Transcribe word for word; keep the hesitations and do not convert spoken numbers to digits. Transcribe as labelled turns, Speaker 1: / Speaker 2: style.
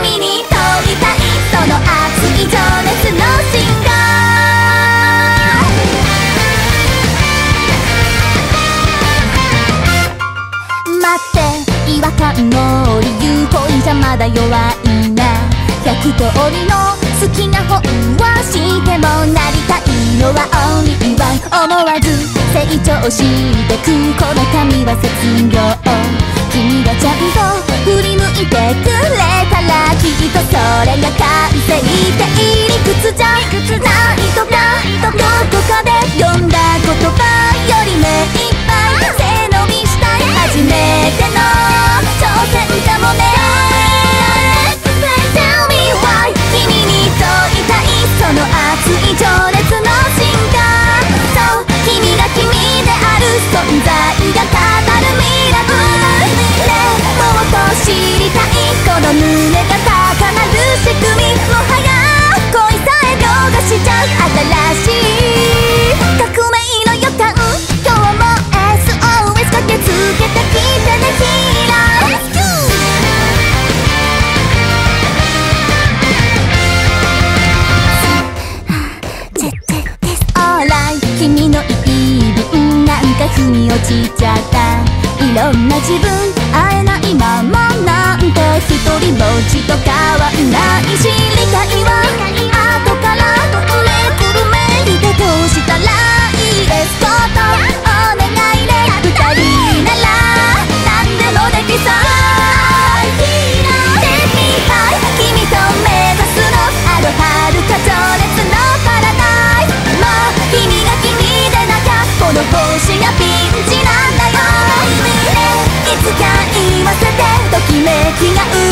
Speaker 1: 君に問いたいその熱い情熱のシンガー。待って違和感の理由ポインじゃまだ弱いな。百通りの好きな本はしてもなりたいのはオンリーワン。思わず成長してくこの髪は絶妙。君がちゃんと振り向いてくれたらきっとそれが完成って理屈じゃないとかどこかで読んだ言葉より目いっぱい背伸びしたい初めての挑戦かもね。Tell me why 君に問いたいその熱い情熱の進化。そう君が君である存在が語るミラクルね。もっと知りたいこの胸が高鳴る仕組み。もはや恋さえ凌駕しちゃう新しい革命の予感。今日も エスオーエス 駆けつけてきてねヒーラー。君の言い分なんか腑に落ちちゃった。いろんな自分会えないままなんて一人ぼっちと変わんないし。理解は後からめくるめいてどうしたらいいですことお願いね。二人なら何でもできそう。Take me high 君と目指すのあるはるか情熱のパラダイス。もう君が君でなきゃこの星がピンチなんだよね。いつか言わせてときめきが